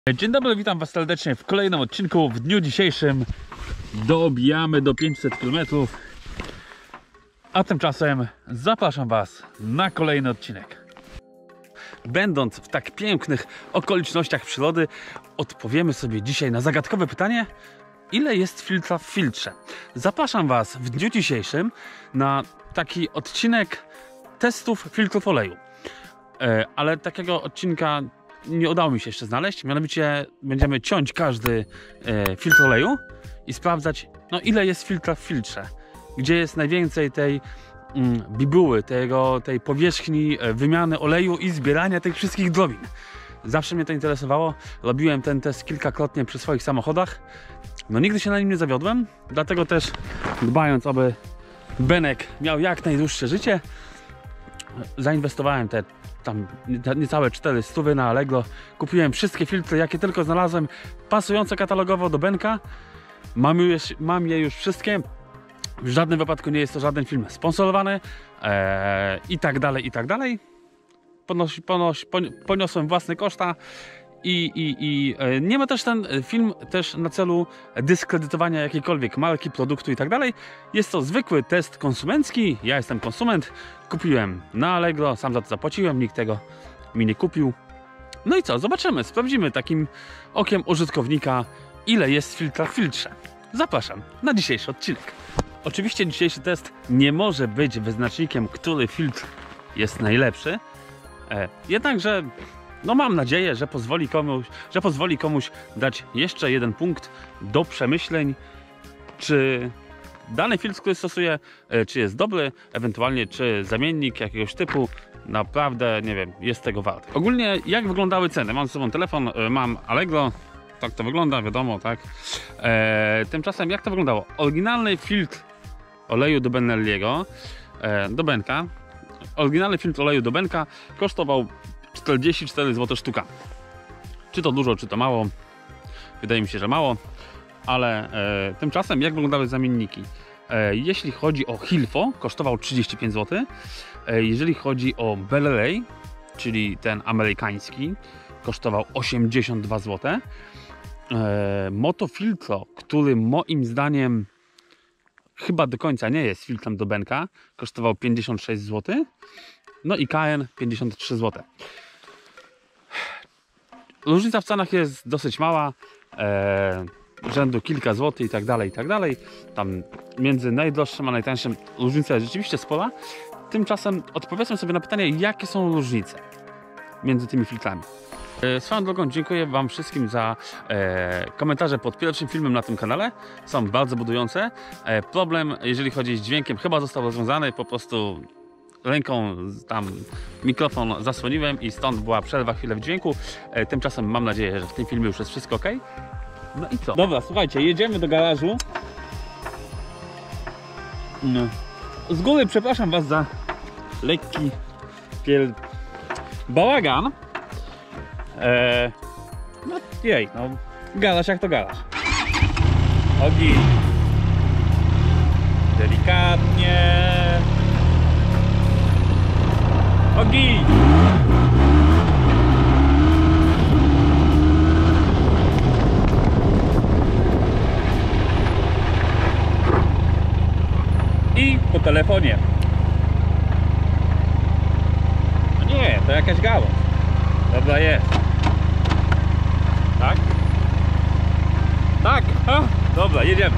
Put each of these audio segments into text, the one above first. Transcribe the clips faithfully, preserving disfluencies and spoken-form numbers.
Dzień dobry, witam was serdecznie w kolejnym odcinku. W dniu dzisiejszym dobijamy do pięćset kilometrów, a tymczasem zapraszam was na kolejny odcinek. Będąc w tak pięknych okolicznościach przyrody, odpowiemy sobie dzisiaj na zagadkowe pytanie: ile jest filtra w filtrze? Zapraszam was w dniu dzisiejszym na taki odcinek testów filtrów oleju. Ale takiego odcinka nie udało mi się jeszcze znaleźć. Mianowicie będziemy ciąć każdy e, filtr oleju i sprawdzać, no ile jest filtra w filtrze, gdzie jest najwięcej tej mm, bibuły, tego, tej powierzchni e, wymiany oleju i zbierania tych wszystkich drobin. Zawsze mnie to interesowało. Robiłem ten test kilkakrotnie przy swoich samochodach. No nigdy się na nim nie zawiodłem, dlatego też, dbając, aby Benek miał jak najdłuższe życie, zainwestowałem te tam niecałe cztery stówy na Allegro. Kupiłem wszystkie filtry, jakie tylko znalazłem, pasujące katalogowo do Benka. Mam, już, mam je już wszystkie. W żadnym wypadku nie jest to żaden film sponsorowany eee, i tak dalej, i tak dalej. Ponosi, ponosi, poniosłem własne koszta i, i, i e, nie ma też ten film też na celu dyskredytowania jakiejkolwiek marki, produktu i tak dalej. Jest to zwykły test konsumencki. Ja jestem konsument. Kupiłem na Allegro, sam za to zapłaciłem, nikt tego mi nie kupił. No i co? Zobaczymy, sprawdzimy takim okiem użytkownika, ile jest filtra w filtrze. Zapraszam na dzisiejszy odcinek. Oczywiście dzisiejszy test nie może być wyznacznikiem, który filtr jest najlepszy. E, jednakże no mam nadzieję, że pozwoli komuś, że pozwoli komuś dać jeszcze jeden punkt do przemyśleń, czy dany filtr, który stosuję, czy jest dobry, ewentualnie czy zamiennik jakiegoś typu naprawdę, nie wiem, jest tego wart. Ogólnie jak wyglądały ceny? Mam ze sobą telefon, mam Allegro, tak to wygląda, wiadomo, tak. E, tymczasem jak to wyglądało? Oryginalny filtr oleju do Benelliego, e, do Benka, oryginalny filtr oleju do Benka kosztował czterdzieści cztery złote sztuka. Czy to dużo, czy to mało? Wydaje mi się, że mało. Ale e, tymczasem jak wyglądały zamienniki? E, jeśli chodzi o Hilfo, kosztował trzydzieści pięć złotych. E, jeżeli chodzi o Bel-Ray, czyli ten amerykański, kosztował osiemdziesiąt dwa złote. E, Motofiltro, który moim zdaniem chyba do końca nie jest filtrem do Benka, kosztował pięćdziesiąt sześć złotych. No i K N pięćdziesiąt trzy złote. Różnica w cenach jest dosyć mała. E, rzędu kilka złotych i tak dalej, i tak dalej. Tam między najdroższym a najtańszym różnica jest rzeczywiście spora. Tymczasem odpowiedzmy sobie na pytanie, jakie są różnice między tymi filtrami. E, swoją drogą dziękuję wam wszystkim za e, komentarze pod pierwszym filmem na tym kanale. Są bardzo budujące. E, problem, jeżeli chodzi z dźwiękiem, chyba został rozwiązany. Po prostu ręką tam mikrofon zasłoniłem i stąd była przerwa chwilę w dźwięku. E, tymczasem mam nadzieję, że w tym filmie już jest wszystko ok. No i co? Dobra, słuchajcie, jedziemy do garażu. No. Z góry przepraszam was za lekki pier... bałagan. Eee... No jej, no garaż jak to garaż. Ogień. Delikatnie. Ogień. I po telefonie. No nie, to jakaś gałąź. Dobra jest. Tak? Tak? A, dobra, jedziemy.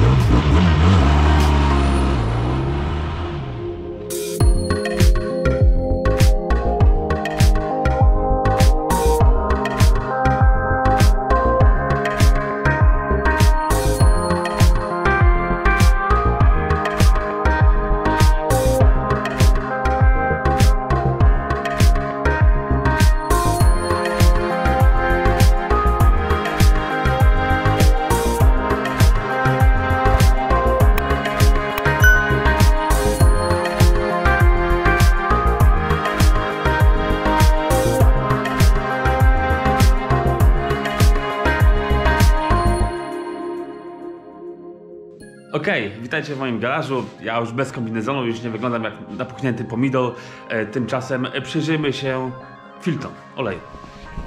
Okej, okay, witajcie w moim garażu. Ja już bez kombinezonu, już nie wyglądam jak napuchnięty pomidor. E, tymczasem przyjrzyjmy się filtrom oleju.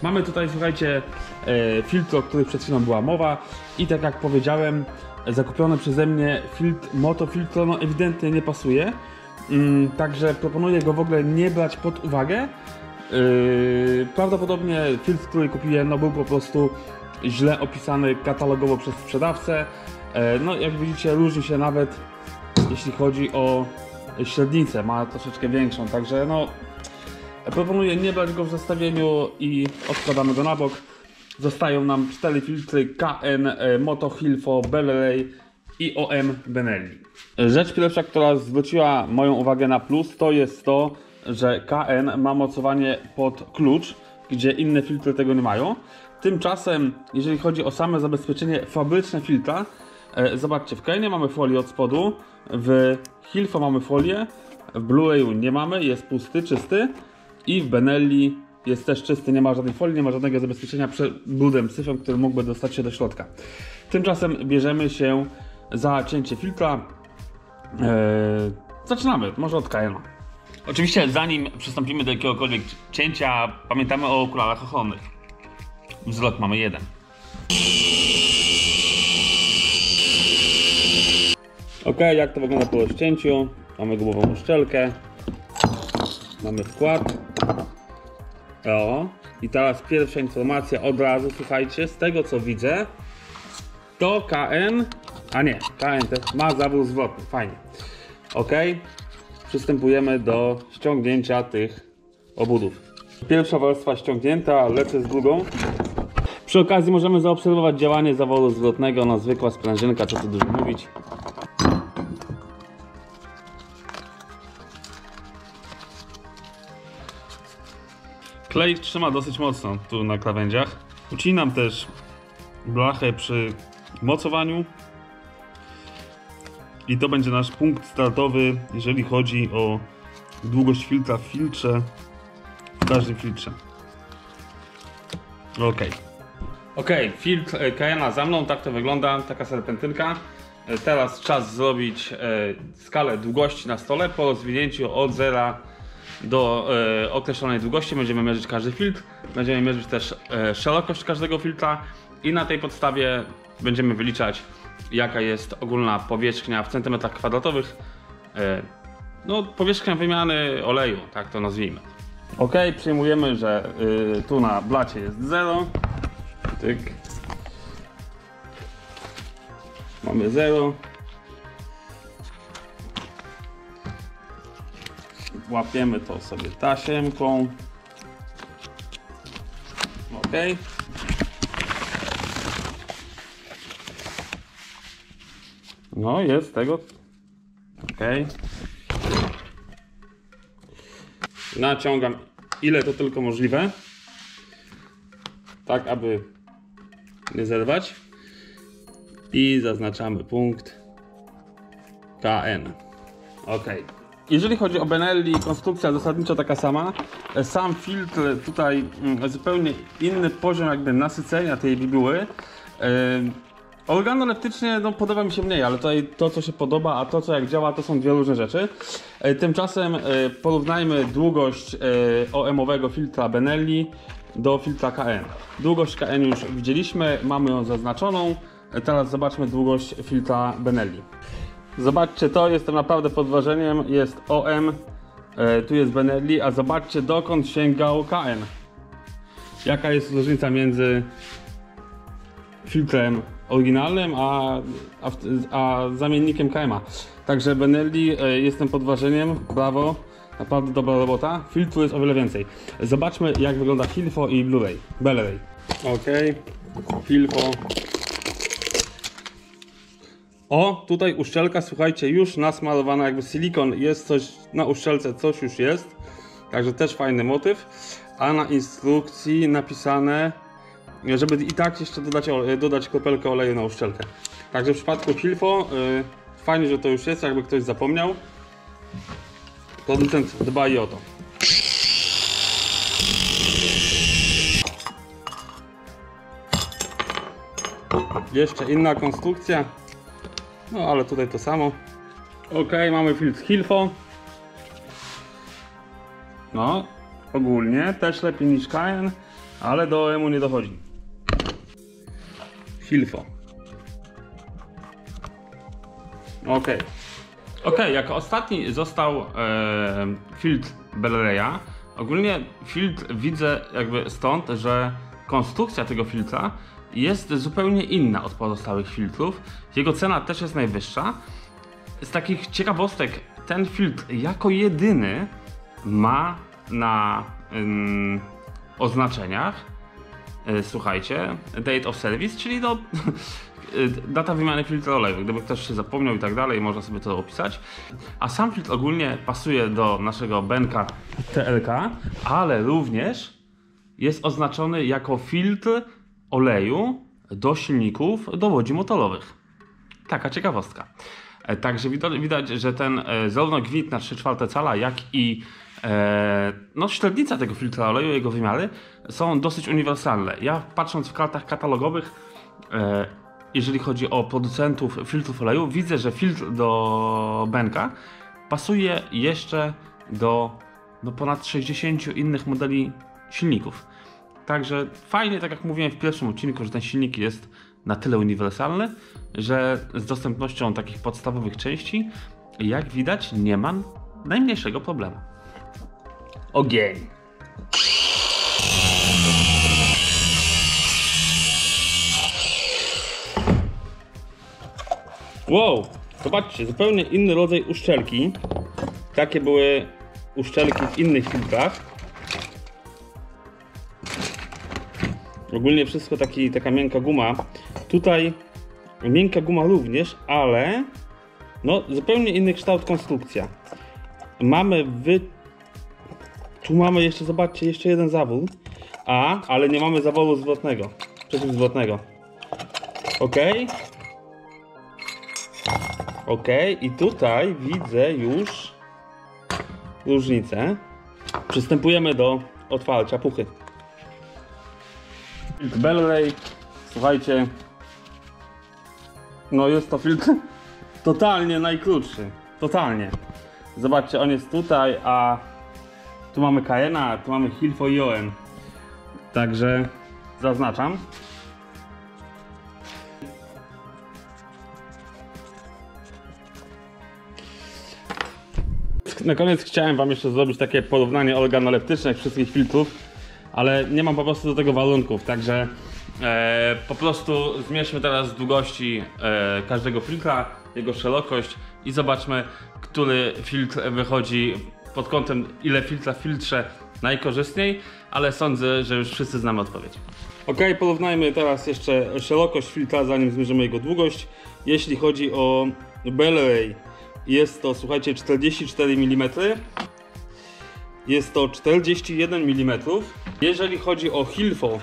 Mamy tutaj, słuchajcie, e, filtr, o których przed chwilą była mowa i tak jak powiedziałem, zakupiony przeze mnie filtr, motofiltr, no ewidentnie nie pasuje, mm, także proponuję go w ogóle nie brać pod uwagę. Yy, prawdopodobnie filtr, który kupiłem, no był po prostu źle opisany katalogowo przez sprzedawcę. Yy, no jak widzicie, różni się nawet jeśli chodzi o średnicę, ma troszeczkę większą, także no proponuję nie brać go w zestawieniu i odkładamy go na bok. Zostają nam cztery filtry K N, Moto Hilfo, Bellelay i O M Benelli. Rzecz pierwsza, która zwróciła moją uwagę na plus, to jest to, że K N ma mocowanie pod klucz, gdzie inne filtry tego nie mają. Tymczasem, jeżeli chodzi o same zabezpieczenie fabryczne filtra, e, zobaczcie, w K N mamy folię od spodu, w Hilfo mamy folię, w Blu-rayu nie mamy, jest pusty, czysty i w Benelli jest też czysty, nie ma żadnej folii, nie ma żadnego zabezpieczenia przed brudem, syfem, który mógłby dostać się do środka. Tymczasem bierzemy się za cięcie filtra. Eee, zaczynamy, może od K N. Oczywiście zanim przystąpimy do jakiegokolwiek cięcia, pamiętamy o okularach ochronnych. Wzrok mamy jeden. Ok, jak to wygląda po rozcięciu? Mamy gumową uszczelkę. Mamy wkład. O, i teraz pierwsza informacja od razu, słuchajcie, z tego co widzę, to K N, a nie, K N też ma zawór zwrotny, fajnie. Ok, przystępujemy do ściągnięcia tych obudów. Pierwsza warstwa ściągnięta, lecę z drugą. Przy okazji możemy zaobserwować działanie zaworu zwrotnego, no zwykła sprężynka, co tu dużo mówić. Klej trzyma dosyć mocno tu na krawędziach. Ucinam też blachę przy mocowaniu. I to będzie nasz punkt startowy, jeżeli chodzi o długość filtra w filtrze, w każdym filtrze. Ok. Ok, filtr K N-a za mną, tak to wygląda, taka serpentynka. Teraz czas zrobić e, skalę długości na stole. Po rozwinięciu od zera do e, określonej długości będziemy mierzyć każdy filtr, będziemy mierzyć też e, szerokość każdego filtra i na tej podstawie będziemy wyliczać, jaka jest ogólna powierzchnia w centymetrach kwadratowych, e, no powierzchnia wymiany oleju, tak to nazwijmy. Ok, przyjmujemy, że y, tu na blacie jest zero. Tyk. Mamy zero. Łapiemy to sobie tasiemką. Ok. No jest tego. Ok. Naciągam ile to tylko możliwe. Tak aby nie zerwać. I zaznaczamy punkt K N. Ok. Jeżeli chodzi o Benelli, konstrukcja zasadniczo taka sama. Sam filtr tutaj zupełnie inny poziom jakby nasycenia tej bibuły. Organoleptycznie no, podoba mi się mniej, ale tutaj to co się podoba, a to co jak działa, to są dwie różne rzeczy. Tymczasem porównajmy długość O M-owego filtra Benelli do filtra K N. Długość K N już widzieliśmy, mamy ją zaznaczoną. Teraz zobaczmy długość filtra Benelli. Zobaczcie to, jestem naprawdę pod wrażeniem, jest O M, e, tu jest Benelli, a zobaczcie dokąd sięgał K N. Jaka jest różnica między filtrem oryginalnym a, a, a zamiennikiem K M-a. Także Benelli, e, jestem pod wrażeniem, brawo, naprawdę dobra robota. Filtru jest o wiele więcej. Zobaczmy jak wygląda Hilfo i Blu-ray, Bellelay. Ok, Hilfo. O, tutaj uszczelka, słuchajcie, już nasmarowana jakby silikon, jest coś na uszczelce, coś już jest. Także też fajny motyw. A na instrukcji napisane, żeby i tak jeszcze dodać, dodać kropelkę oleju na uszczelkę. Także w przypadku Hilfo, yy, fajnie, że to już jest, jakby ktoś zapomniał. Producent dba i o to. Jeszcze inna konstrukcja. No ale tutaj to samo. Ok, mamy filtr Hilfo. No, ogólnie też lepiej niż K N. ale do O E M-u nie dochodzi. Hilfo. Ok. Ok, jako ostatni został e, filtr Belleleya. Ogólnie filtr widzę jakby stąd, że konstrukcja tego filtra jest zupełnie inna od pozostałych filtrów. Jego cena też jest najwyższa. Z takich ciekawostek, ten filtr jako jedyny ma na ym, oznaczeniach, yy, słuchajcie, date of service, czyli no, data wymiany filtra oleju. Gdyby ktoś się zapomniał i tak dalej, można sobie to opisać. A sam filtr ogólnie pasuje do naszego Benka T L K, ale również jest oznaczony jako filtr oleju do silników, do łodzi motorowych. Taka ciekawostka. Także widać, że ten zarówno gwint na trzy czwarte cala, jak i e, no, średnica tego filtra oleju, jego wymiary są dosyć uniwersalne. Ja patrząc w kartach katalogowych, e, jeżeli chodzi o producentów filtrów oleju, widzę, że filtr do Benka pasuje jeszcze do, do ponad sześćdziesięciu innych modeli silników. Także fajnie, tak jak mówiłem w pierwszym odcinku, że ten silnik jest na tyle uniwersalny, że z dostępnością takich podstawowych części, jak widać, nie ma najmniejszego problemu. Ogień. Wow, zobaczcie, zupełnie inny rodzaj uszczelki. Takie były uszczelki w innych filtrach. Ogólnie wszystko taki, taka miękka guma. Tutaj miękka guma również, ale no zupełnie inny kształt, konstrukcja. Mamy wy... Tu mamy jeszcze, zobaczcie, jeszcze jeden zawór. A, ale nie mamy zaworu zwrotnego, przeciwzwrotnego. Ok. Ok, i tutaj widzę już różnicę. Przystępujemy do otwarcia puchy. Filtr Bellelay, słuchajcie, no jest to filtr totalnie najkrótszy, totalnie. Zobaczcie, on jest tutaj, a tu mamy Cayena, tu mamy Hilfo i O E M. Także zaznaczam. Na koniec chciałem wam jeszcze zrobić takie porównanie organoleptyczne wszystkich filtrów, ale nie mam po prostu do tego warunków, także e, po prostu zmierzmy teraz długości e, każdego filtra, jego szerokość i zobaczmy, który filtr wychodzi pod kątem, ile filtra w filtrze najkorzystniej, ale sądzę, że już wszyscy znamy odpowiedź. Ok, porównajmy teraz jeszcze szerokość filtra, zanim zmierzymy jego długość. Jeśli chodzi o Bellelay, jest to, słuchajcie, czterdzieści cztery milimetry. Jest to czterdzieści jeden milimetrów. Jeżeli chodzi o Hilfo,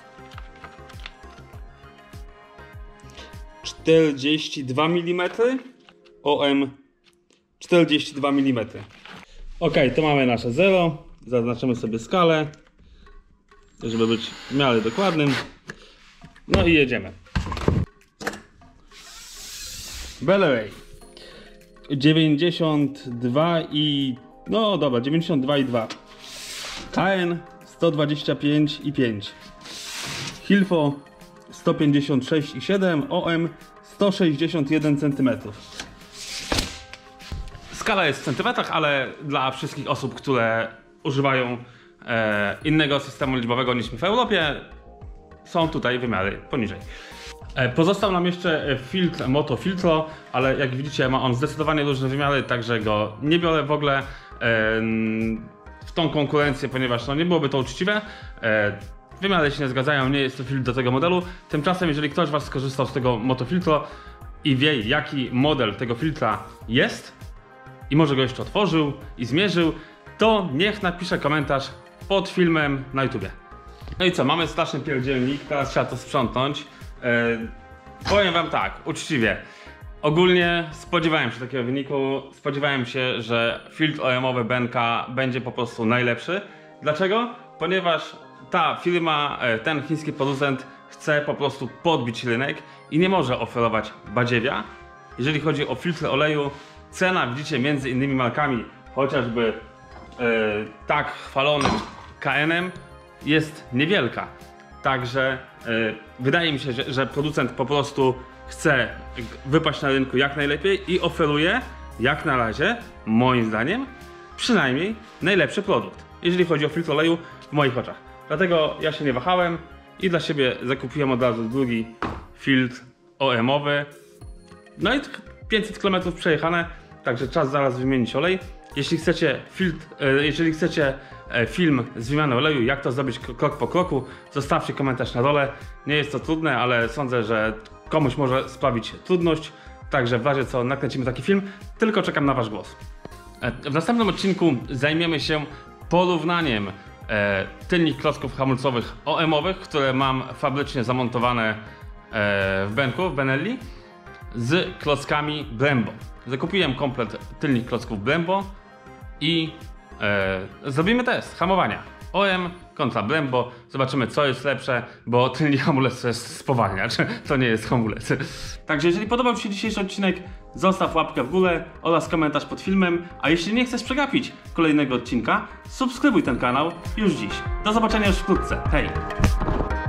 czterdzieści dwa milimetry. O E M czterdzieści dwa milimetry. Ok, to mamy nasze zero. Zaznaczymy sobie skalę, żeby być w miarę dokładnym. No i jedziemy. Bellelay dziewięćdziesiąt dwa i... no dobra, dziewięćdziesiąt dwa i dwa. K N sto dwadzieścia pięć i pięć. Hilfo sto pięćdziesiąt sześć i siedem. O E M sto sześćdziesiąt jeden centymetrów. Skala jest w centymetrach, ale dla wszystkich osób, które używają e, innego systemu liczbowego niż my w Europie, są tutaj wymiary poniżej. E, pozostał nam jeszcze filtr Moto Filtro, ale jak widzicie ma on zdecydowanie różne wymiary, także go nie biorę w ogóle e, w tą konkurencję, ponieważ no, nie byłoby to uczciwe. E, wymiary się nie zgadzają, nie jest to filtr do tego modelu. Tymczasem, jeżeli ktoś z was skorzystał z tego Moto Filtro i wie, jaki model tego filtra jest i może go jeszcze otworzył i zmierzył, to niech napisze komentarz pod filmem na YouTubie. No i co, mamy straszny pierdzielnik, teraz trzeba to sprzątnąć. Yy, powiem wam tak, uczciwie. Ogólnie spodziewałem się takiego wyniku, spodziewałem się, że filtr O E M-owy Benka będzie po prostu najlepszy. Dlaczego? Ponieważ ta firma, ten chiński producent chce po prostu podbić rynek i nie może oferować badziewia. Jeżeli chodzi o filtry oleju, cena widzicie między innymi markami, chociażby yy, tak chwalonym K N-em, jest niewielka. Także yy, wydaje mi się, że, że producent po prostu chce wypaść na rynku jak najlepiej i oferuje jak na razie, moim zdaniem, przynajmniej najlepszy produkt, jeżeli chodzi o filtr oleju w moich oczach. Dlatego ja się nie wahałem i dla siebie zakupiłem od razu drugi filtr O M-owy. No i pięćset kilometrów przejechane, także czas zaraz wymienić olej. Jeśli chcecie, filtr, jeżeli chcecie film z wymiany oleju, jak to zrobić krok po kroku, zostawcie komentarz na dole. Nie jest to trudne, ale sądzę, że komuś może sprawić trudność. Także w razie co nakręcimy taki film, tylko czekam na wasz głos. W następnym odcinku zajmiemy się porównaniem e, tylnych klocków hamulcowych O M-owych, które mam fabrycznie zamontowane e, w Benku, w Benelli, z klockami Brembo. Zakupiłem komplet tylnych klocków Brembo i e, zrobimy test hamowania O M kontra Brembo. Zobaczymy, co jest lepsze, bo tylny hamulec to jest spowalniacz, to nie jest hamulec. Także jeżeli podobał ci się dzisiejszy odcinek, zostaw łapkę w górę oraz komentarz pod filmem, a jeśli nie chcesz przegapić kolejnego odcinka, subskrybuj ten kanał już dziś. Do zobaczenia już wkrótce. Hej!